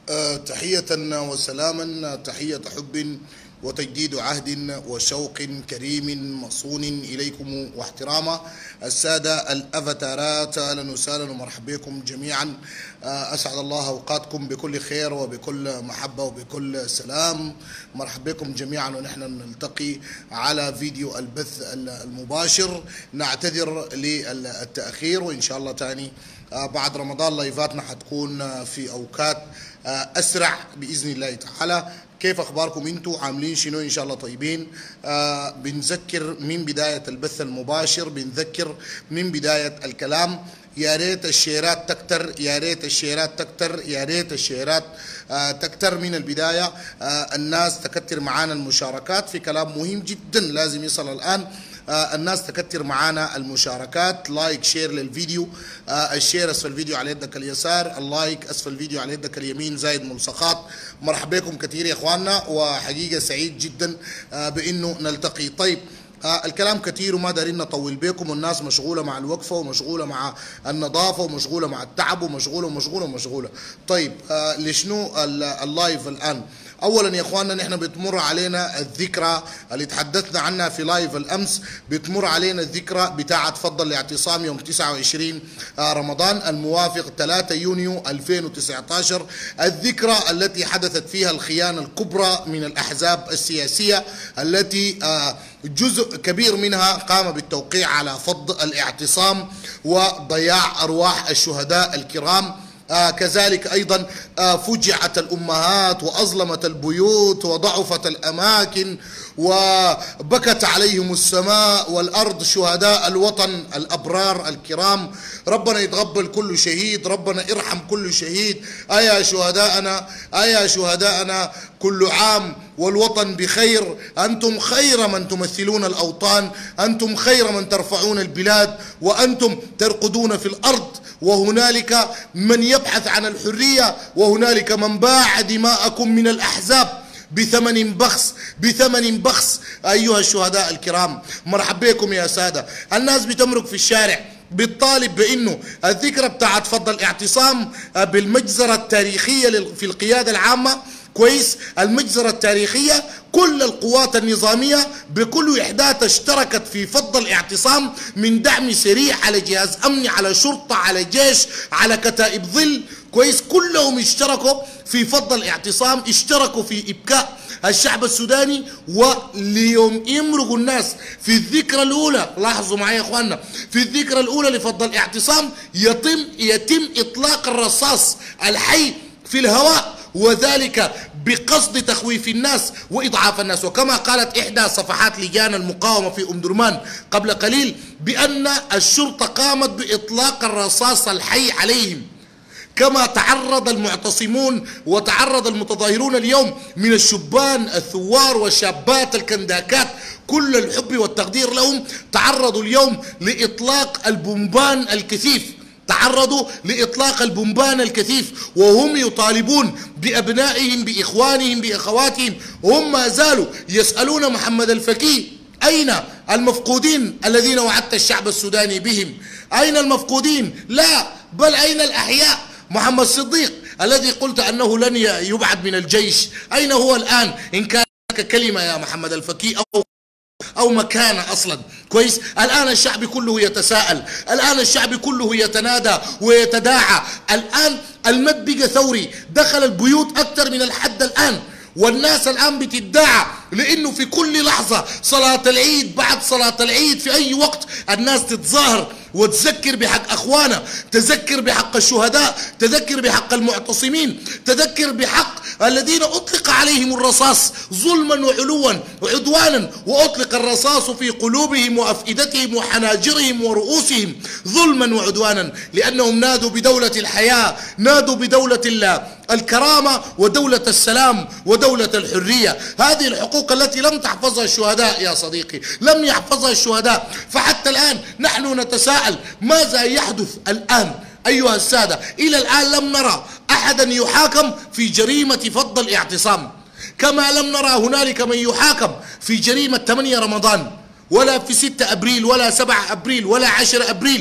تحية وسلاما، تحية حب وتجديد عهد وشوق كريم مصون إليكم واحتراما. السادة الأفاتارات، أهلا وسهلا ومرحبا بكم جميعا. أسعد الله أوقاتكم بكل خير وبكل محبة وبكل سلام. مرحبا بكم جميعا ونحن نلتقي على فيديو البث المباشر. نعتذر للتأخير، وإن شاء الله تاني بعد رمضان لايفاتنا حتكون في أوقات أسرع بإذن الله تعالى. كيف أخباركم أنتوا؟ عاملين شنو؟ إن شاء الله طيبين. بنذكر من بداية البث المباشر، بنذكر من بداية الكلام، يا ريت الشيرات تكتر، يا ريت الشيرات تكتر، يا ريت الشيرات تكتر من البداية. الناس تكتر معانا المشاركات في كلام مهم جدا لازم يصل الآن. الناس تكتر معانا المشاركات، لايك شير للفيديو. الشير اسفل الفيديو على يدك اليسار، اللايك اسفل الفيديو على يدك اليمين زائد ملصقات. مرحبا بكم كثير يا اخواننا، وحقيقه سعيد جدا بانه نلتقي. طيب، الكلام كثير وما دارين نطول بكم، والناس مشغوله مع الوقفه ومشغوله مع النظافه ومشغوله مع التعب ومشغوله. طيب، لشنو اللايف الان؟ اولا يا اخواننا، نحن بتمر علينا الذكرى اللي تحدثنا عنها في لايف الامس، بتمر علينا الذكرى بتاعه فضل الاعتصام يوم 29 رمضان الموافق 3 يونيو 2019. الذكرى التي حدثت فيها الخيانه الكبرى من الاحزاب السياسيه، التي جزء كبير منها قام بالتوقيع على فض الاعتصام وضياع ارواح الشهداء الكرام. كذلك أيضا فجعت الأمهات وأظلمت البيوت وضعفت الأماكن وبكت عليهم السماء والأرض شهداء الوطن الأبرار الكرام. ربنا يتقبل كل شهيد، ربنا ارحم كل شهيد. أيا شهداءنا، أيا شهداءنا، كل عام والوطن بخير. أنتم خير من تمثلون الأوطان، أنتم خير من ترفعون البلاد، وأنتم ترقدون في الأرض. وهنالك من يبحث عن الحرية، وهنالك من باع دماءكم من الأحزاب بثمن بخس. أيها الشهداء الكرام، مرحبا بكم يا سادة. الناس بتمرق في الشارع بتطالب بأنه الذكرى بتاعت فضل الاعتصام بالمجزرة التاريخية في القيادة العامة، كويس، المجزرة التاريخية، كل القوات النظامية بكل وحدات اشتركت في فض الاعتصام، من دعم سريع على جهاز أمني على شرطة على جيش على كتائب ظل، كويس، كلهم اشتركوا في فض الاعتصام، اشتركوا في إبكاء الشعب السوداني. وليوم يمرقوا الناس في الذكرى الأولى، لاحظوا معي يا اخواننا، في الذكرى الأولى لفض الاعتصام يتم إطلاق الرصاص الحي في الهواء، وذلك بقصد تخويف الناس وإضعاف الناس. وكما قالت إحدى صفحات لجان المقاومة في أم درمان قبل قليل بأن الشرطة قامت بإطلاق الرصاص الحي عليهم، كما تعرض المعتصمون وتعرض المتظاهرون اليوم من الشبان الثوار والشابات الكنداكات، كل الحب والتقدير لهم، تعرضوا اليوم لإطلاق البومبان الكثيف، تعرضوا لإطلاق البومبان الكثيف، وهم يطالبون بأبنائهم بإخوانهم بأخواتهم، وهم ما زالوا يسألون محمد الفكي: أين المفقودين الذين وعدت الشعب السوداني بهم؟ أين المفقودين؟ لا، بل أين الأحياء؟ محمد صديق الذي قلت أنه لن يبعد من الجيش، أين هو الآن؟ إن كان لك كلمة يا محمد الفكي أو مكانة أصلا، كويس. الآن الشعب كله يتساءل، الآن الشعب كله يتنادى ويتداعى. الآن المد بقى ثوري، دخل البيوت أكثر من الحد الآن، والناس الآن بتدعى لأنه في كل لحظة صلاة العيد، بعد صلاة العيد في أي وقت الناس تتظاهر وتذكر بحق أخوانا، تذكر بحق الشهداء، تذكر بحق المعتصمين، تذكر بحق الذين أطلق عليهم الرصاص ظلما وعلوا وعدوانا، وأطلق الرصاص في قلوبهم وأفئدتهم وحناجرهم ورؤوسهم ظلما وعدوانا، لأنهم نادوا بدولة الحياة، نادوا بدولة الكرامة ودولة السلام ودولة الحرية. هذه الحقوق التي لم تحفظها الشهداء يا صديقي، لم يحفظها الشهداء. فحتى الآن نحن نتساءل ماذا يحدث الآن أيها السادة؟ إلى الآن لم نرى أحدا يحاكم في جريمة فض الاعتصام، كما لم نرى هنالك من يحاكم في جريمة 8 رمضان ولا في 6 أبريل ولا 7 أبريل ولا 10 أبريل.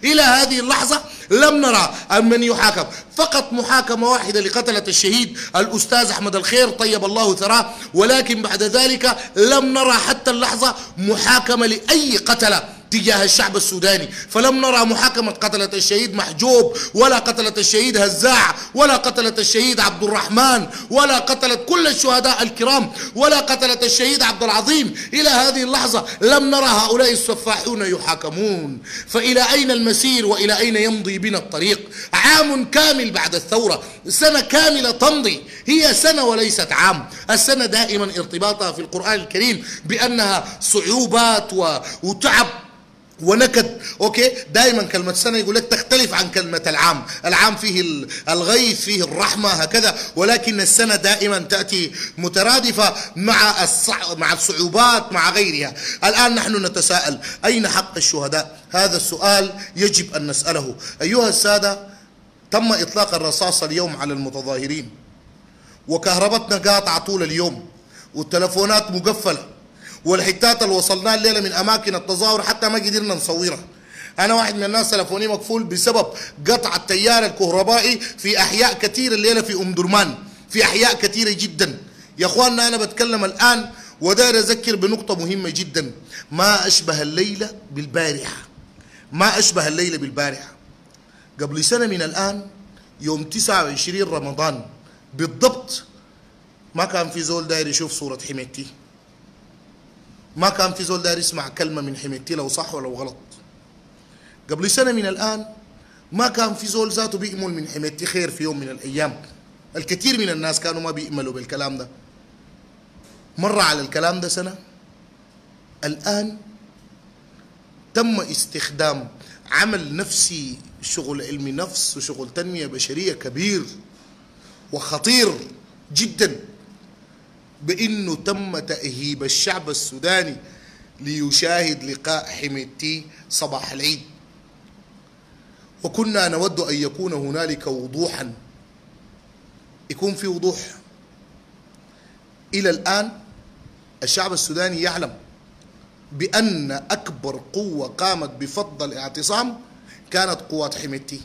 إلى هذه اللحظة لم نرى من يحاكم، فقط محاكمة واحدة لقتلة الشهيد الأستاذ أحمد الخير طيب الله ثراه، ولكن بعد ذلك لم نرى حتى اللحظة محاكمة لأي قتلة تجاه الشعب السوداني. فلم نرى محاكمة قتلة الشهيد محجوب، ولا قتلة الشهيد هزاع، ولا قتلة الشهيد عبد الرحمن، ولا قتلة كل الشهداء الكرام، ولا قتلة الشهيد عبد العظيم. إلى هذه اللحظة لم نرى هؤلاء السفاحون يحاكمون. فإلى أين المسير وإلى أين يمضي بنا الطريق؟ عام كامل بعد الثورة، سنة كاملة تمضي، هي سنة وليست عام. السنة دائما ارتباطها في القرآن الكريم بأنها صعوبات وتعب ونكد. اوكي، دائما كلمه سنه يقول لك تختلف عن كلمه العام. العام فيه الغيث، فيه الرحمه، هكذا، ولكن السنه دائما تاتي مترادفه مع الصعوبات، مع غيرها. الان نحن نتساءل اين حق الشهداء؟ هذا السؤال يجب ان نساله. ايها الساده، تم اطلاق الرصاص اليوم على المتظاهرين، وكهربتنا قاطعه طول اليوم، والتلفونات مقفله، والحتات اللي وصلنا الليله من اماكن التظاهر حتى ما قدرنا نصورها. انا واحد من الناس تلفوني مقفول بسبب قطع التيار الكهربائي في احياء كثيره الليله في ام درمان، في احياء كثيره جدا. يا اخواننا انا بتكلم الان وداير اذكر بنقطه مهمه جدا. ما اشبه الليله بالبارحه، ما اشبه الليله بالبارحه. قبل سنه من الان يوم 29 رمضان بالضبط ما كان في زول داير يشوف صوره حميدتي، ما كان في زول داير يسمع كلمة من حميدتي لو صح ولو غلط. قبل سنة من الآن ما كان في زول ذاته بيأمل من حميدتي خير في يوم من الأيام. الكثير من الناس كانوا ما بيأملوا بالكلام ده. مر على الكلام ده سنة، الآن تم استخدام عمل نفسي، شغل علمي نفس وشغل تنمية بشرية كبير وخطير جدا، بأنه تم تأهيب الشعب السوداني ليشاهد لقاء حميدتي صباح العيد. وكنا نود أن يكون هنالك وضوحا، يكون في وضوح. إلى الآن الشعب السوداني يعلم بأن أكبر قوة قامت بفض الاعتصام كانت قوات حميدتي،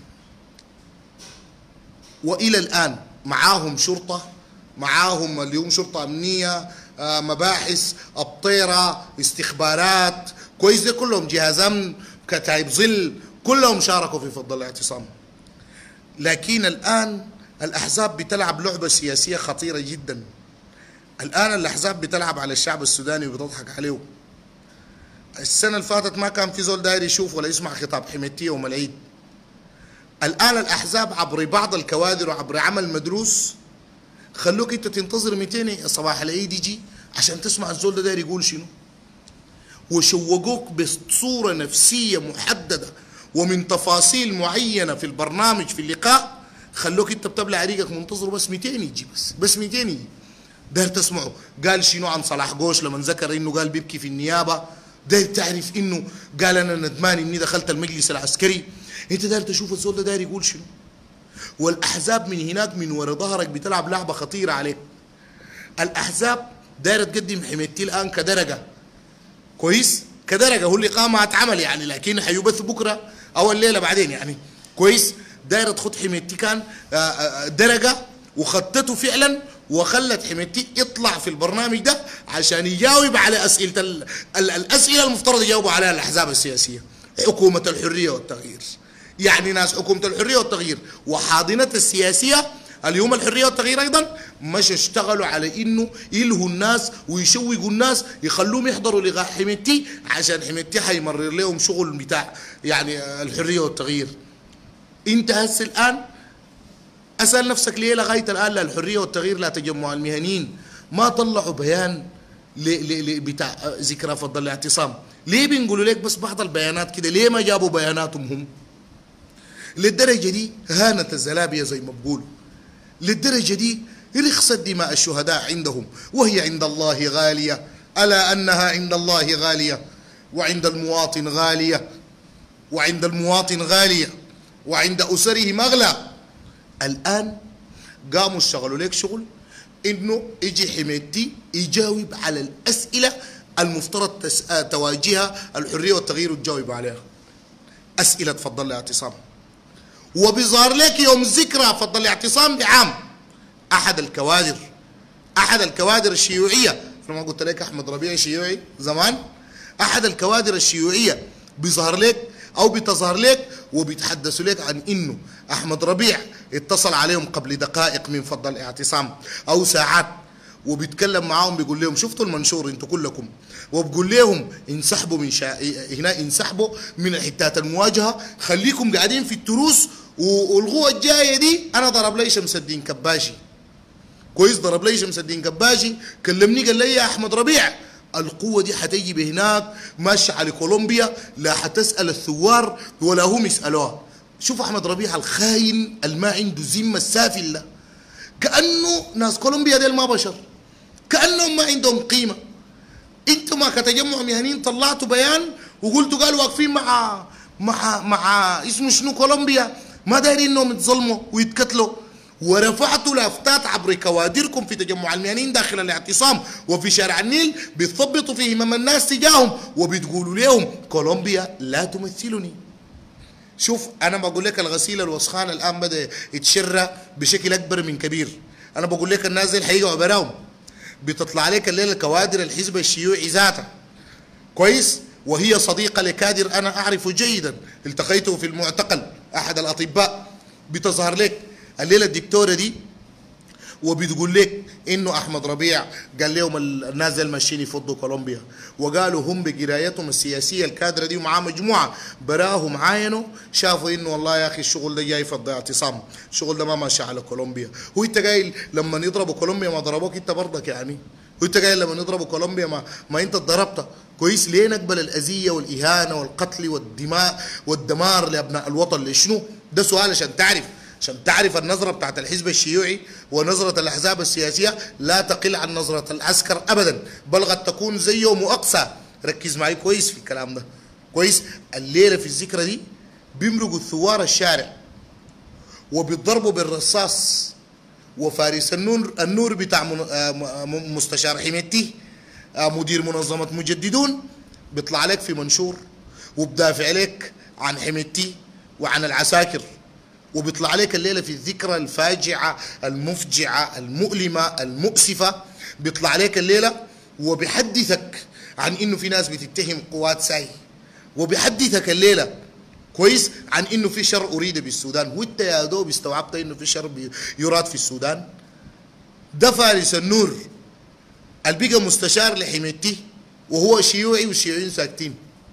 وإلى الآن معاهم شرطة، معاهم اليوم شرطة أمنية، مباحث، أبطيرة، استخبارات، كويس، ده كلهم جهاز أمن، كتائب ظل، كلهم شاركوا في فض الاعتصام. لكن الآن الأحزاب بتلعب لعبة سياسية خطيرة جدا. الآن الأحزاب بتلعب على الشعب السوداني وبتضحك عليه. السنة اللي فاتت ما كان في زول داير يشوف ولا يسمع خطاب حميدتي يوم العيد. الآن الأحزاب عبر بعض الكوادر وعبر عمل مدروس خلوك انت تنتظر 200 صباح العيد يجي عشان تسمع الزول ده داير يقول شنو، وشوقوك بصورة نفسية محددة ومن تفاصيل معينة في البرنامج في اللقاء، خلوك انت بتبلع ريقك منتظر بس 200 يجي، بس 200 يجي داير تسمعه. قال شنو عن صلاح قوش لما ذكر انه قال بيبكي في النيابة، داير تعرف انه قال انا ندمان اني دخلت المجلس العسكري. انت داير تشوف الزول ده داير يقول شنو. والأحزاب من هناك من ورا ظهرك بتلعب لعبة خطيرة عليك. الأحزاب دايرة تقدم حميدتي الآن كدرجة، كويس، كدرجة هو اللي قام اتعمل يعني، لكن حيبث بكرة أو الليلة بعدين يعني، كويس. دايرة تخط حميدتي كان درجة، وخطته فعلا وخلت حميدتي يطلع في البرنامج ده عشان يجاوب على أسئلة الأسئلة المفترض يجاوبوا عليها الأحزاب السياسية. حكومة الحرية والتغيير، يعني ناس حكومة الحرية والتغيير وحاضنة السياسية اليوم الحرية والتغيير أيضا مش اشتغلوا على إنه يلهوا الناس ويشوقوا الناس يخلوهم يحضروا لقاء حميدتي عشان حميدتي حيمرر لهم شغل بتاع يعني الحرية والتغيير. أنت هسه الآن أسأل نفسك ليه لغاية الآن لا الحرية والتغيير لا تجمع المهنيين ما طلعوا بيان بتاع ذكرى فض الاعتصام؟ ليه بنقولوا لك بس بعض البيانات كده؟ ليه ما جابوا بياناتهم هم؟ للدرجة دي هانت الزلابية زي ما بقولوا، للدرجة دي رخصت دماء الشهداء عندهم وهي عند الله غالية. ألا أنها عند الله غالية وعند المواطن غالية، وعند المواطن غالية وعند أسرهم أغلى. الآن قاموا اشتغلوا لك شغل إنه يجي حميدتي يجاوب على الأسئلة المفترض تواجهها الحرية والتغيير وتجاوب عليها. أسئلة فضل الاعتصام، وبيظهر لك يوم ذكرى فضل الاعتصام بعام أحد الكوادر الشيوعية. لما قلت لك أحمد ربيع شيوعي زمان، أحد الكوادر الشيوعية بيظهر لك أو بتظهر لك وبيتحدثوا لك عن إنه أحمد ربيع اتصل عليهم قبل دقائق من فضل الاعتصام أو ساعات، وبيتكلم معاهم بيقول لهم شفتوا المنشور انتوا كلكم، وبقول لهم انسحبوا من هنا، انسحبوا من الحتات المواجهه، خليكم قاعدين في التروس، والغوه الجايه دي انا ضرب لي شمس الدين كباشي كويس، ضرب لي شمس الدين كباشي كلمني قال لي يا احمد ربيع القوه دي حتيجي بهناك ماشيه على كولومبيا، لا حتسال الثوار ولا هم يسالوها. شوف احمد ربيع الخاين ما عنده ذمه السافل ده، كانه ناس كولومبيا ديل ما بشر، كانهم ما عندهم قيمه. انتم ما كتجمع مهنيين طلعتوا بيان وقلتوا قالوا واقفين مع اسمه شنو كولومبيا، ما دايرين انهم يتظلموا ويتقتلوا، ورفعتوا لافتات عبر كوادركم في تجمع المهنيين داخل الاعتصام وفي شارع النيل بتثبطوا في همم الناس تجاههم وبتقولوا لهم كولومبيا لا تمثلني. شوف انا بقول لك الغسيل الوسخان الان بدا يتشرى بشكل اكبر من كبير. انا بقول لك الناس دي الحقيقه وبراهم بتطلع عليك الليله كوادر الحزب الشيوعي ذاته كويس، وهي صديقه لكادر انا اعرفه جيدا، التقيته في المعتقل احد الاطباء، بتظهر لك الليله الدكتوره دي وبتقول لك انه احمد ربيع قال لهم الناس دي ماشيين يفضوا كولومبيا، وقالوا هم بقرايتهم السياسيه الكادره دي ومعاه مجموعه براهم عاينوا شافوا انه والله يا اخي الشغل ده جاي فض اعتصام، الشغل ده ما ماشي على كولومبيا. هو انت قايل لما يضربوا كولومبيا ما ضربوك انت برضك يعني؟ هو انت قايل لما يضربوا كولومبيا ما انت اتضربت كويس؟ ليه نقبل الاذيه والاهانه والقتل والدماء والدمار لابناء الوطن؟ لشنو؟ ده سؤال عشان تعرف النظرة بتاعت الحزب الشيوعي ونظرة الأحزاب السياسية لا تقل عن نظرة العسكر أبدا، بل قد تكون زيه وأقصى. ركز معي كويس في الكلام ده كويس. الليلة في الذكرى دي بيمرقوا الثوار الشارع وبيضربوا بالرصاص، وفارس النور بتاع مستشار حميتي مدير منظمة مجددون بيطلع لك في منشور وبدافع لك عن حميتي وعن العساكر، وبيطلع عليك الليله في الذكرى الفاجعه المفجعه المؤلمه المؤسفه، بيطلع عليك الليله وبيحدثك عن انه في ناس بتتهم قوات ساي، وبيحدثك الليله كويس عن انه في شر اريد بالسودان. وانت يا دوب استوعبت انه في شر يراد في السودان؟ ده فارس النور اللي بقى مستشار لحميتي وهو شيوعي والشيوعيين ساكتين.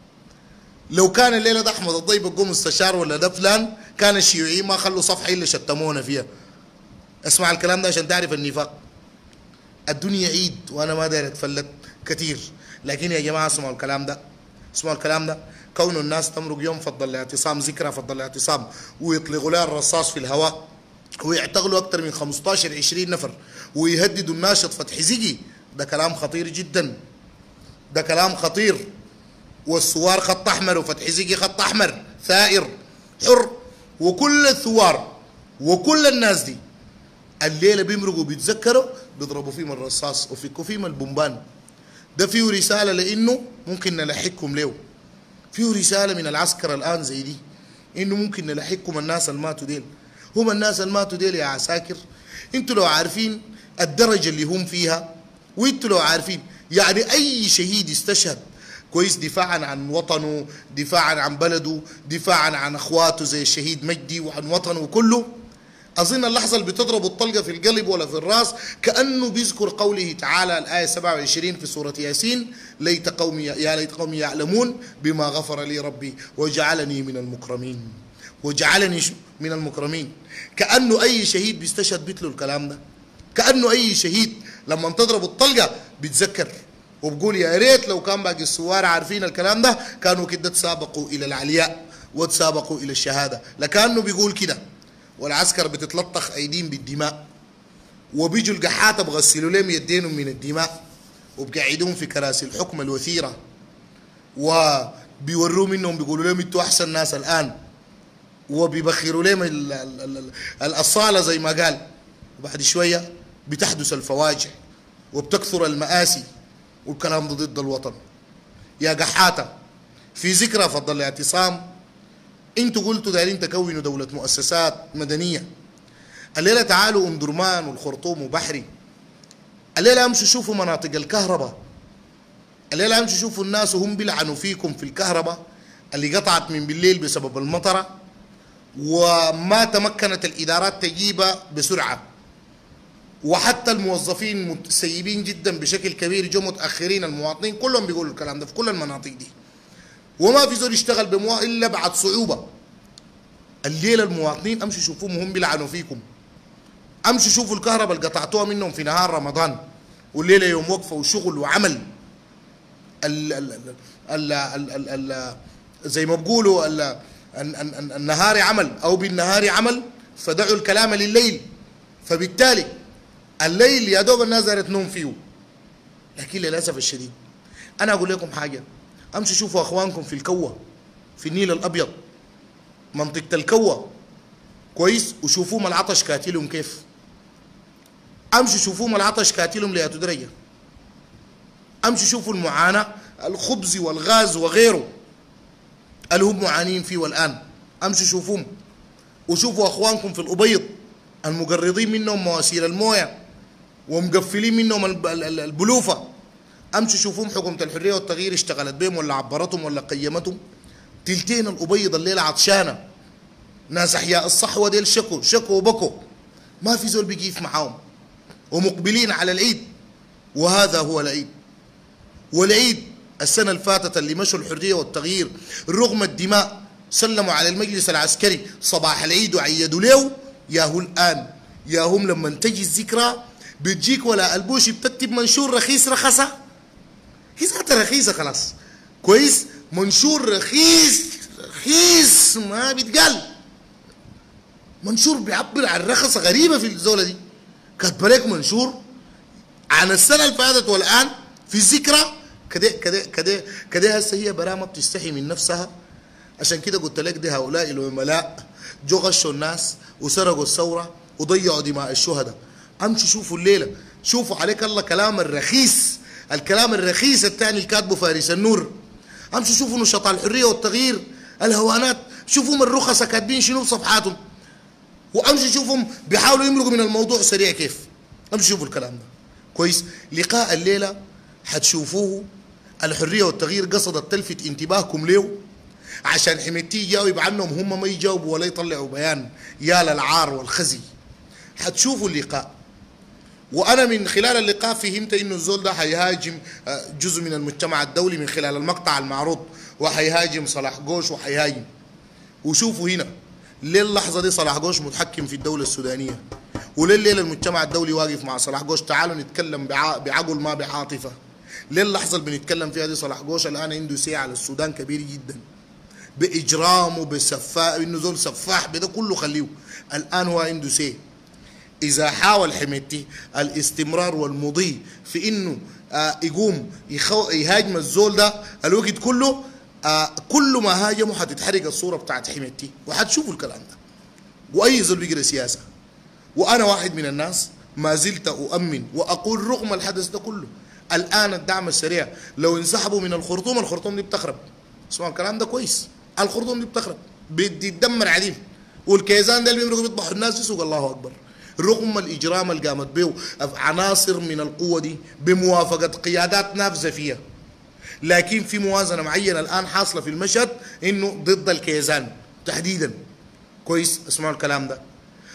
لو كان الليله ده احمد الضيب بقوم مستشار ولا ده فلان كان الشيوعيين ما خلوا صفحه الا شتمونا فيها. اسمع الكلام ده عشان تعرف النفاق. الدنيا عيد وانا ما داير اتفلت كثير، لكن يا جماعه اسمعوا الكلام ده، كون الناس تمرق يوم فضل الاعتصام ذكرى فضل الاعتصام ويطلقوا لها الرصاص في الهواء ويعتقلوا اكثر من 15 20 نفر ويهددوا الناشط فتحي زكي، ده كلام خطير جدا، ده كلام خطير. والثوار خط احمر وفتحي زكي خط احمر ثائر حر، وكل الثوار وكل الناس دي الليله بيمرقوا بيتذكروا بيضربوا فيهم الرصاص وفكوا فيهم البومبان. ده فيه رساله لانه ممكن نلحقكم له، فيه رساله من العسكر الان زي دي انه ممكن نلحقكم الناس الماتوا ديل. هم الناس الماتوا ديل يا عساكر انتوا لو عارفين الدرجه اللي هم فيها، وانتوا لو عارفين يعني اي شهيد استشهد كويس دفاعا عن وطنه، دفاعا عن بلده، دفاعا عن اخواته زي الشهيد مجدي وعن وطنه وكله، اظن اللحظه اللي بتضرب الطلقه في القلب ولا في الراس كانه بيذكر قوله تعالى الايه 27 في سوره ياسين: ليت قومي يعلمون بما غفر لي ربي وجعلني من المكرمين. وجعلني من المكرمين. كانه اي شهيد بيستشهد بيتلو الكلام ده، كانه اي شهيد لما تضرب الطلقه بيتذكر وبقول يا ريت لو كان باقي الثوار عارفين الكلام ده كانوا كده تسابقوا الى العلياء وتسابقوا الى الشهاده، لكانه بيقول كده. والعسكر بتتلطخ ايديهم بالدماء وبيجوا القحاطه بغسلوا لهم يدينهم من الدماء وبقعدوهم في كراسي الحكم الوثيره وبيوروا منهم بيقولوا لهم انتوا احسن ناس الان، وبيبخروا لهم الصاله زي ما قال. وبعد شويه بتحدث الفواجع وبتكثر المآسي والكلام ده ضد الوطن. يا قحاطه في ذكرى فضل الاعتصام انتوا قلتوا دايرين تكونوا دولة مؤسسات مدنية. الليلة تعالوا ام درمان والخرطوم وبحري، الليلة امشوا شوفوا مناطق الكهرباء، الليلة امشوا شوفوا الناس وهم بيلعنوا فيكم في الكهرباء اللي قطعت من بالليل بسبب المطرة، وما تمكنت الإدارات تجيبها بسرعة، وحتى الموظفين متسيبين جدا بشكل كبير، جو متأخرين. المواطنين كلهم بيقولوا الكلام ده في كل المناطق دي، وما في زول يشتغل إلا بعد صعوبة. الليلة المواطنين امشوا شوفوهم وهم بيلعنوا فيكم، امشوا شوفوا الكهرباء اللي قطعتوها منهم في نهار رمضان، والليلة يوم وقفة وشغل وعمل. ال ال ال ال ال ال زي ما بقولوا النهار عمل او بالنهار عمل، فدعوا الكلام لليل. فبالتالي الليل يا دوب الناس دارت تنوم فيه. لكن للاسف الشديد انا اقول لكم حاجه، امشوا شوفوا اخوانكم في الكوه، في النيل الابيض، منطقه الكوه كويس، وشوفوهم العطش كاتلهم كيف. امشوا شوفوهم العطش كاتلهم لياتوا درجه. امشوا شوفوا المعاناه، الخبز والغاز وغيره اللي هم معانين فيه والان. امشوا شوفوهم، وشوفوا اخوانكم في الابيض المقرضين منهم مواسير المويه ومقفلين منهم البلوفه. امشوا شوفوهم حكومه الحريه والتغيير اشتغلت بهم ولا عبرتهم ولا قيمتهم. تلتين الابيض الليله عطشانه، ناس احياء الصحوه ديل شكوا وبكوا، ما في زول بيقيف معاهم، ومقبلين على العيد. وهذا هو العيد. والعيد السنه اللي فاتت اللي مشوا الحريه والتغيير رغم الدماء سلموا على المجلس العسكري صباح العيد وعيدوا له، ياهو الان ياهم لما تجي الذكرى بتجيك ولا البوشي بتكتب منشور رخيص رخصه، هي ذاتها رخيصه خلاص كويس، منشور رخيص ما بيتقال، منشور بيعبر عن رخصه غريبه في الزوله دي. كاتبه لك منشور عن السنه اللي فاتت والان في الذكرى كده كده كده كده. هسه هي برامه بتستحي من نفسها. عشان كده قلت لك دي هؤلاء العملاء جو غشوا الناس وسرقوا الثوره وضيعوا دماء الشهداء. امشوا شوفوا الليله، شوفوا عليك الله كلام الرخيص، الكلام الرخيص الثاني اللي كاتبه فارس النور. امشوا شوفوا نشطاء الحريه والتغيير الهوانات، شوفوا الرخصه كاتبين شنو بصفحاتهم، وامشوا شوفهم بيحاولوا يمرقوا من الموضوع سريع كيف. امشوا شوفوا الكلام ده كويس. لقاء الليله حتشوفوه الحريه والتغيير قصدت تلفت انتباهكم له عشان حميتي يجاوب عنهم، هم ما يجاوبوا ولا يطلعوا بيان، يا للعار والخزي. حتشوفوا اللقاء، وانا من خلال اللقاء فهمت انه الزول ده حيهاجم جزء من المجتمع الدولي من خلال المقطع المعروض، وحيهاجم صلاح قوش وحيهاجم. وشوفوا هنا للحظه دي صلاح قوش متحكم في الدوله السودانيه، ولليله المجتمع الدولي واقف مع صلاح قوش. تعالوا نتكلم بعقل ما بعاطفه. للحظه اللي بنتكلم فيها دي صلاح قوش الان عنده سيع على السودان كبير جدا، باجرامه بسفاح، انه زول سفاح بده كله خليه. الان هو عنده سي. اذا حاول حميتي الاستمرار والمضي في انه يقوم يهاجم الزول ده الوقت كله، كل ما هاجمه حتتحرق الصوره بتاعت حميتي وحتشوفوا الكلام ده. واي زول بيقرا سياسه، وانا واحد من الناس ما زلت اؤمن واقول رغم الحدث ده كله الان الدعم السريع لو انسحبوا من الخرطوم، الخرطوم دي بتخرب. اسمعوا الكلام ده كويس، الخرطوم دي بتخرب بتدمر عديل، والكيزان ده اللي بيمرقوا بيطبحوا الناس يسوق الله اكبر. رغم الاجرام اللي قامت به عناصر من القوه دي بموافقه قيادات نافذه فيها، لكن في موازنه معينه الان حاصله في المشهد انه ضد الكيزان تحديدا كويس. اسمعوا الكلام ده.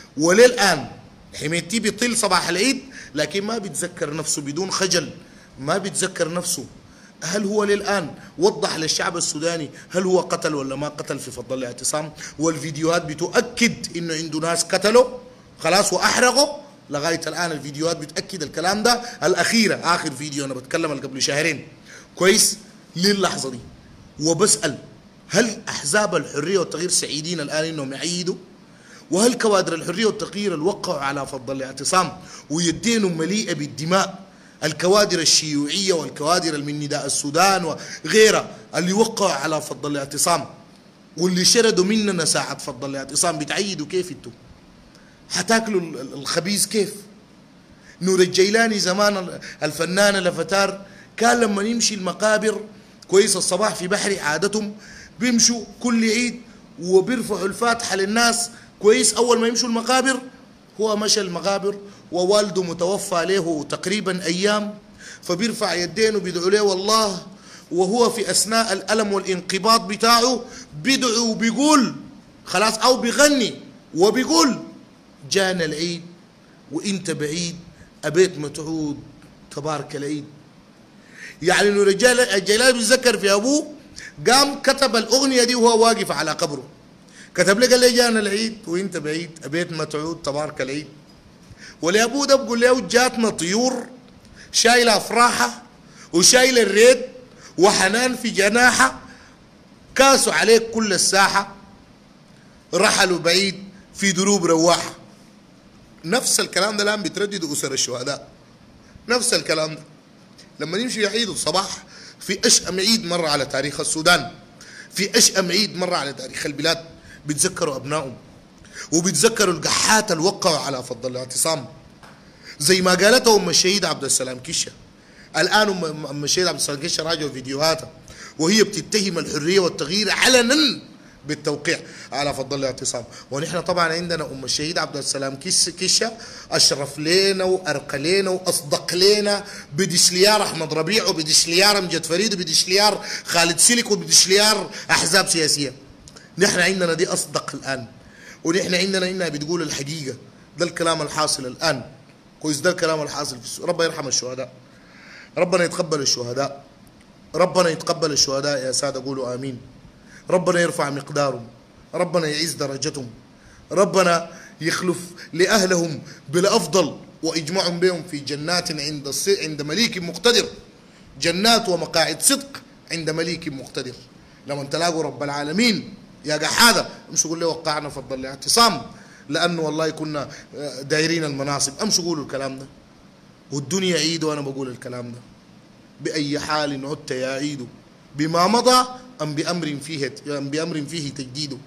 وللان حميتي بيطل صباح العيد لكن ما بيتذكر نفسه بدون خجل، ما بيتذكر نفسه. هل هو للآن وضح للشعب السوداني هل هو قتل ولا ما قتل في فضل الاعتصام؟ والفيديوهات بتؤكد انه عنده ناس قتلوا خلاص واحرقوا. لغايه الان الفيديوهات بتاكد الكلام ده. الاخيره اخر فيديو انا بتكلم قبل شهرين كويس للحظه دي. وبسال هل احزاب الحريه والتغيير سعيدين الان انهم يعيدوا؟ وهل كوادر الحريه والتغيير اللي وقعوا على فضل الاعتصام ويدينهم مليئه بالدماء، الكوادر الشيوعيه والكوادر من نداء السودان وغيرها اللي وقعوا على فضل الاعتصام واللي شردوا مننا ساعه فضل الاعتصام، بتعيدوا كيف انتم؟ حتاكلوا الخبيز كيف؟ نور الجيلاني زمان الفنان الافاتار كان لما يمشي المقابر كويس الصباح في بحري عادتهم بيمشوا كل عيد وبيرفعوا الفاتحة للناس كويس أول ما يمشوا المقابر. هو مشى المقابر ووالده متوفى له تقريبا أيام، فبيرفع يدين وبيدعو له والله، وهو في أثناء الألم والانقباض بتاعه بيدعو وبيقول خلاص، أو بيغني وبيقول جانا العيد وإنت بعيد أبيت ما تعود تبارك العيد. يعني إنه الجلال بيتذكر في أبوه، قام كتب الأغنية دي وهو واقف على قبره، كتب لي قال لي جانا العيد وإنت بعيد أبيت ما تعود تبارك العيد. ولأبوه ده بقول له جاتنا طيور شايلة أفراحة وشايلة الريد وحنان في جناحة، كاسوا عليك كل الساحة، رحلوا بعيد في دروب رواحة. نفس الكلام ده الآن بتردد أسر الشهداء، نفس الكلام ده لما يمشوا يعيدوا الصباح في أشأم عيد مر على تاريخ السودان، في أشأم عيد مر على تاريخ البلاد، بيتذكروا أبنائهم وبيتذكروا القحات اللي وقعوا على فضل الاعتصام، زي ما قالته أم الشهيد عبد السلام كشة. الآن أم الشهيد عبد السلام كشة راجعوا فيديوهاتها وهي بتتهم الحرية والتغيير علنا بالتوقيع على فضل الاعتصام. ونحن طبعا عندنا أم الشهيد عبد السلام كشة أشرف لنا وأرقى لنا وأصدق لنا بدشليار أحمد ربيع وبدشليار أمجد فريد وبدشليار خالد سلك وبدشليار أحزاب سياسية. نحن عندنا دي أصدق الآن، ونحن عندنا إنها بتقول الحقيقة. ده الكلام الحاصل الآن كويس، ده الكلام الحاصل في السوق. ربنا يرحم الشهداء، ربنا يتقبل الشهداء، ربنا يتقبل الشهداء يا سادة قولوا آمين. ربنا يرفع مقدارهم، ربنا يعز درجتهم، ربنا يخلف لأهلهم بالأفضل ويجمعهم بهم في جنات عند مليك مقتدر، جنات ومقاعد صدق عند مليك مقتدر. لما تلاقوا رب العالمين يا قحادة امشوا قولوا وقعنا فضل الاعتصام، لأنه والله كنا دايرين المناصب، امشوا قولوا الكلام ده. والدنيا عيد وأنا بقول الكلام ده، بأي حال عدت يا عيد بما مضى أم بأمر فيه تجديد.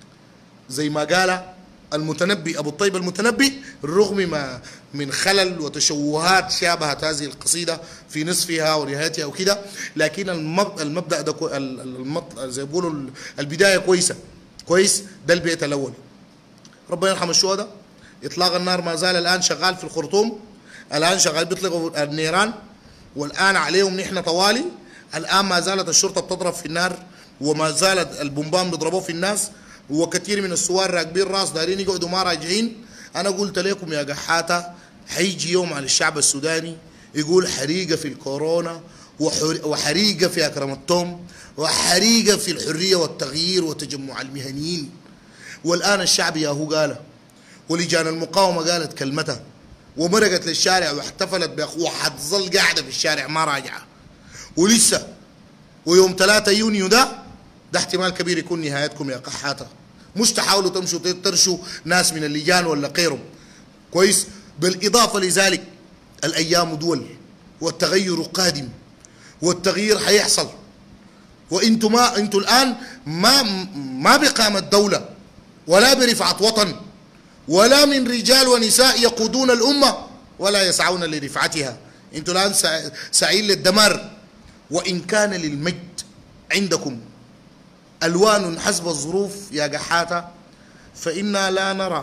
زي ما قال المتنبي أبو الطيب المتنبي، رغم ما من خلل وتشوهات شابهت هذه القصيدة في نصفها ونهايتها وكده، لكن المبدأ ده زي ما بيقولوا البداية كويسة كويس. ده البيت الأول. ربنا يرحم الشهداء. إطلاق النار ما زال الآن شغال في الخرطوم، الآن شغال بيطلقوا النيران، والآن عليهم نحن طوالي. الآن ما زالت الشرطة بتضرب في النار، وما زالت البومبان بيضربوه في الناس، وكثير من السوار راكبين راس دايرين يقعدوا ما راجعين. أنا قلت لكم يا قحاتة حيجي يوم على الشعب السوداني يقول حريقة في الكورونا وحريقة في أكرم التوم وحريقة في الحرية والتغيير وتجمع المهنيين. والآن الشعب ياهو قال، ولجان المقاومة قالت كلمتها ومرقت للشارع واحتفلت بأخوة، حتظل قاعدة في الشارع ما راجعة. ولسه ويوم 3 يونيو ده احتمال كبير يكون نهايتكم يا قحاتة. مش تحاولوا تمشوا ترشوا ناس من اللجان ولا غيرهم كويس. بالإضافة لذلك الأيام دول والتغير قادم والتغيير حيحصل، وانتوا الآن ما بقامة دولة ولا برفعة وطن ولا من رجال ونساء يقودون الأمة ولا يسعون لرفعتها. انتوا الآن سعين للدمار. وإن كان للمجد عندكم ألوان حسب الظروف يا قحاتة، فإنا لا نرى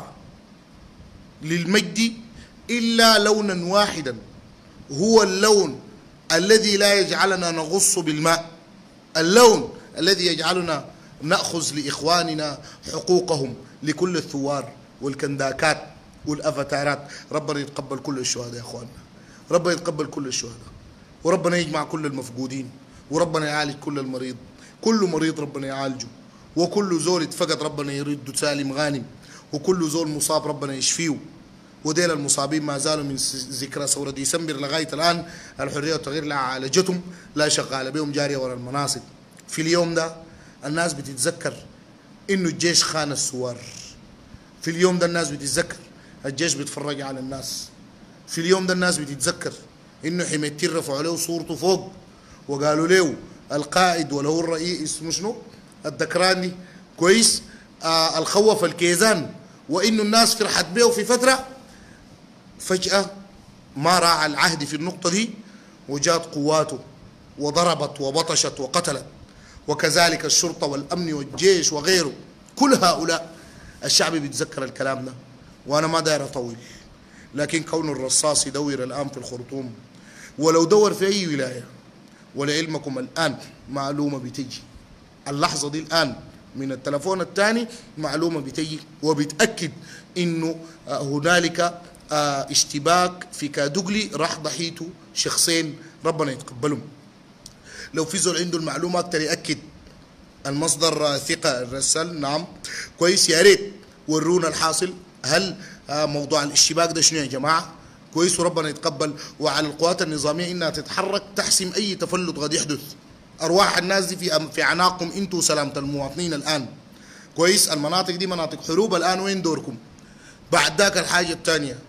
للمجد إلا لونا واحدا، هو اللون الذي لا يجعلنا نغص بالماء، اللون الذي يجعلنا نأخذ لإخواننا حقوقهم، لكل الثوار والكنداكات والأفاتارات. ربنا يتقبل كل الشهداء يا أخواننا، ربنا يتقبل كل الشهداء، وربنا يجمع كل المفقودين، وربنا يعالج كل المريض، كل مريض ربنا يعالجه، وكل زول اتفقد ربنا يرد سالم غانم، وكل زول مصاب ربنا يشفيه. وديل المصابين ما زالوا من ذكرى ثورة ديسمبر لغاية الآن الحرية والتغيير لا عالجتهم لا شغالة بهم جارية ورا المناصب. في اليوم ده الناس بتتذكر إنه الجيش خان الثوار، في اليوم ده الناس بتتذكر الجيش بيتفرج على الناس، في اليوم ده الناس بتتذكر إنه حميدتين رفعوا له صورته فوق وقالوا له القائد ولا هو الرئيس اسمه شنو الدكراني كويس الخوف الكيزان، وإنه الناس فرحت به في فترة. فجأة ما راعى العهد في النقطة دي وجات قواته وضربت وبطشت وقتلت، وكذلك الشرطة والأمن والجيش وغيره كل هؤلاء الشعب بيتذكر الكلام ده. وأنا ما داير أطول، لكن كون الرصاص يدور الآن في الخرطوم، ولو دور في أي ولاية، ولعلمكم الآن معلومة بتجي اللحظة دي الآن من التلفون الثاني، معلومة بتجي وبتأكد إنه هنالك اشتباك في كادوغلي راح ضحيته شخصين ربنا يتقبلهم. لو في زول عنده المعلومة أكتر يأكد، المصدر ثقة الرسال نعم كويس، يا ريت ورونا الحاصل. هل موضوع الاشتباك ده شنو يا جماعة؟ كويس وربنا يتقبل. وعلى القوات النظامية إنها تتحرك تحسم أي تفلت قد يحدث. أرواح الناس دي في أعناقكم أنتوا وسلامة المواطنين الآن. كويس، المناطق دي مناطق حروب الآن، وين دوركم؟ بعد ذاك الحاجة الثانية،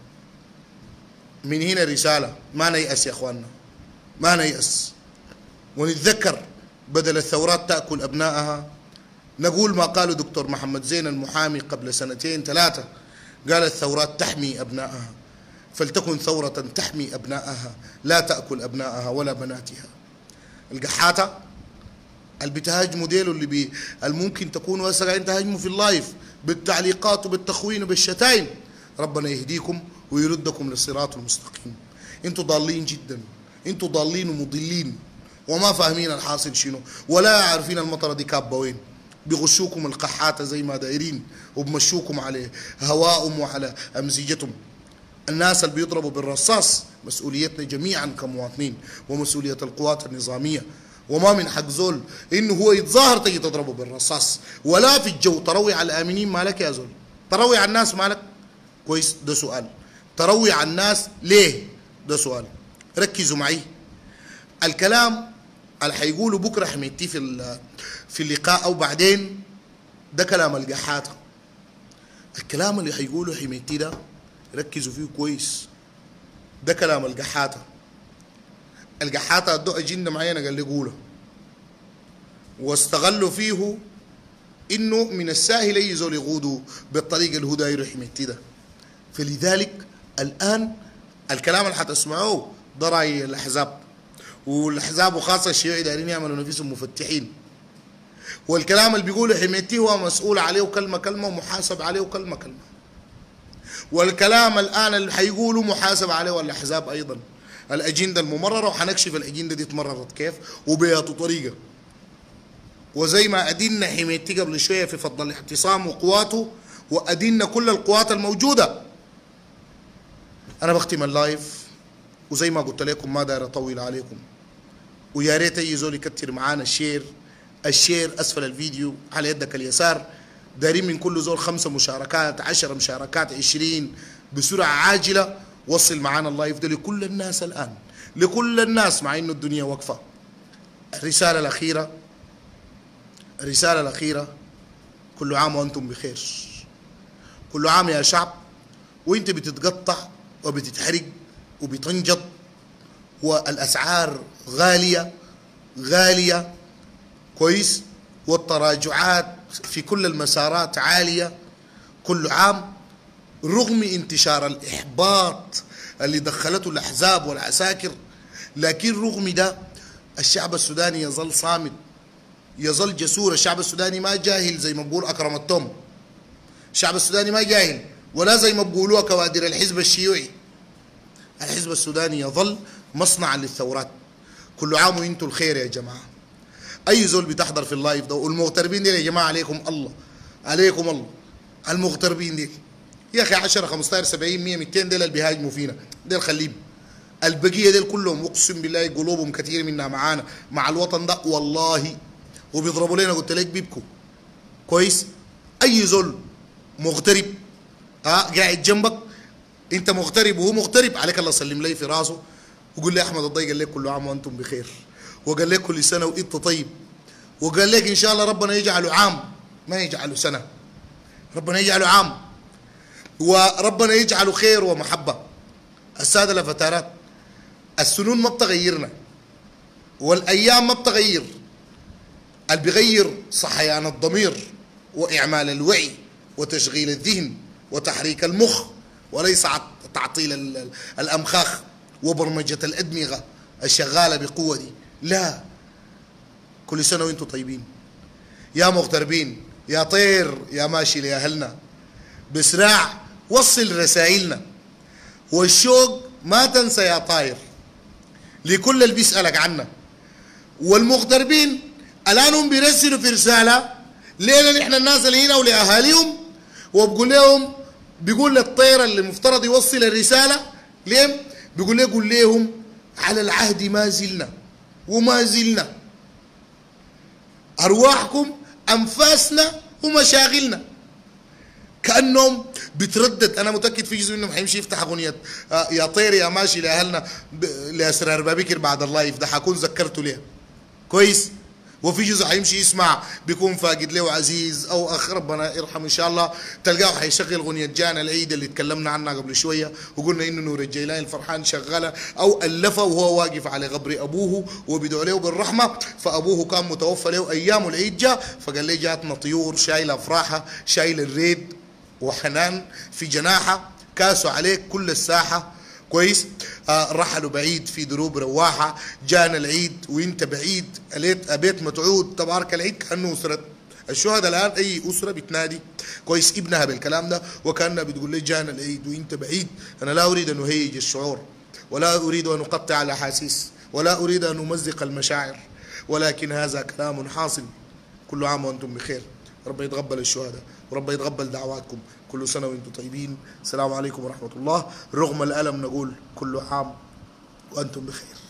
من هنا رسالة، ما نيأس يا أخواننا، ما نيأس، ونتذكر بدل الثورات تأكل أبنائها نقول ما قاله دكتور محمد زين المحامي قبل سنتين ثلاثة، قال الثورات تحمي أبنائها، فلتكن ثورة تحمي أبنائها لا تأكل أبنائها ولا بناتها. القحاتة اللي بتهاجموا ديله اللي الممكن تكونوا هسه قاعدين تهاجموا في اللايف بالتعليقات وبالتخوين وبالشتايم، ربنا يهديكم ويردكم للصراط المستقيم. انتوا ضالين جدا، انتوا ضالين ومضلين وما فاهمين الحاصل شنو، ولا عارفين المطره دي كابه وين. بيغشوكم القحاته زي ما دايرين وبمشوكم على هواءهم وعلى امزجتهم. الناس اللي بيضربوا بالرصاص مسؤوليتنا جميعا كمواطنين ومسؤوليه القوات النظاميه، وما من حق زول انه هو يتظاهر تجي تضربه بالرصاص ولا في الجو. تروي على الامنين مالك يا زول؟ تروي على الناس مالك؟ كويس، ده سؤال. تروي على الناس ليه؟ ده سؤال. ركزوا معي. الكلام اللي حيقوله بكره حميتي في اللقاء او بعدين ده كلام القحاته. الكلام اللي حيقوله حميتي ده ركزوا فيه كويس، ده كلام القحاته. القحاته ادوا اجنده معينه قال لي قوله، واستغلوا فيه انه من الساهل اي زول يقودوا بالطريقه اللي هو داير حميتي ده. فلذلك الان الكلام اللي حتسمعوه ده راي الاحزاب، والاحزاب وخاصه الشيوعي دايرين يعملوا نفسهم مفتحين، والكلام اللي بيقوله حميتي هو مسؤول عليه كلمه كلمه ومحاسب عليه كلمه كلمه، والكلام الان اللي حيقوله محاسب عليه والاحزاب ايضا. الاجنده الممرره وحنكشف الاجنده دي اتمررت كيف وبياتوا طريقه، وزي ما ادينا حميتي قبل شويه في فضل الاعتصام وقواته، وادينا كل القوات الموجوده. انا بختم اللايف، وزي ما قلت لكم ما داير اطول عليكم، ويا ريت اي زول يكتر معانا الشير اسفل الفيديو على يدك اليسار. دايرين من كل زول 5 مشاركات، 10 مشاركات، 20 بسرعه عاجله. وصل معانا اللايف ده لكل الناس الان، لكل الناس، مع انه الدنيا واقفه. الرساله الاخيره، كل عام وانتم بخير. كل عام يا شعب وانت بتتقطع وبتتحرق وبتنجض، والاسعار غاليه كويس، والتراجعات في كل المسارات عاليه. كل عام رغم انتشار الاحباط اللي دخلته الاحزاب والعساكر، لكن رغم ده الشعب السوداني يظل صامد، يظل جسور. الشعب السوداني ما جاهل زي ما بقول اكرم التوم. الشعب السوداني ما جاهل، ولا زي ما بقولوها كوادر الحزب الشيوعي. الحزب السوداني يظل مصنعا للثورات. كل عام وانتم الخير يا جماعه. اي زول بتحضر في اللايف ده، والمغتربين دي يا جماعه عليكم الله، عليكم الله. المغتربين دي يا اخي 10 15 70 100 200 ديل اللي بيهاجموا فينا ديل خليهم. البقيه ديل كلهم اقسم بالله قلوبهم كثير منها معانا مع الوطن ده والله، وبيضربوا لنا قلت لك بيبكوا كويس. اي زول مغترب قاعد جنبك، انت مغترب وهو مغترب، عليك الله سلم لي في راسه وقول لي احمد الضي قال لك كل عام وانتم بخير، وقال لك كل سنه وانت طيب، وقال لك ان شاء الله ربنا يجعله عام ما يجعله سنه، ربنا يجعله عام، وربنا يجعله خير ومحبه. الساده الفتارات، السنون ما بتغيرنا والايام ما بتغير، اللي بيغير صحيان الضمير واعمال الوعي وتشغيل الذهن وتحريك المخ، وليس تعطيل الامخاخ وبرمجه الادمغه الشغاله بقوه دي. لا، كل سنه وانتم طيبين يا مغتربين. يا طير يا ماشي لأهلنا بسراع وصل رسائلنا، والشوق ما تنسى يا طاير لكل اللي بيسألك عنا، والمغتربين الآن هم بيرسلوا في رسالة لينا نحن الناس اللي هنا ولأهاليهم، وبقول لهم بيقول للطير اللي مفترض يوصل الرسالة ليهم، بيقول ليه قول لهم على العهد ما زلنا وما زلنا، أرواحكم أنفاسنا ومشاغلنا. كأنهم بتردد. أنا متأكد في جزء منهم حيمشي يفتح أغنية يا طير يا ماشي لأهلنا لأسرار بابكر بعد الله يفتح، أكون ذكرته ليه كويس. وفي جزء حيمشي يسمع بيكون فاقد له عزيز او اخ ربنا يرحم ان شاء الله، تلقاه حيشغل اغنيه جانا العيد اللي تكلمنا عنها قبل شويه وقلنا انه نور الجيلاني الفرحان شغلها او الفها وهو واقف على قبر ابوه وبيدعو له بالرحمه، فابوه كان متوفى له ايام العيد جاء فقال لي جاتنا طيور شايله افراحها شايله الريد وحنان في جناحها كاسوا عليك كل الساحه كويس. رحلوا بعيد في دروب رواحة، جانا العيد وانت بعيد أبيت متعود تبارك العيد. كأنه أسرة الشهداء الآن أي أسرة بتنادي كويس ابنها بالكلام ده، وكأنها بتقول لي جانا العيد وانت بعيد. أنا لا أريد أن أهيج الشعور، ولا أريد أن أقطع الأحاسيس، ولا أريد أن أمزق المشاعر، ولكن هذا كلام حاصل. كل عام وأنتم بخير، رب يتقبل الشهداء ورب يتقبل دعواتكم، كل سنة وانتم طيبين. السلام عليكم ورحمة الله. رغم الألم نقول كل عام وأنتم بخير.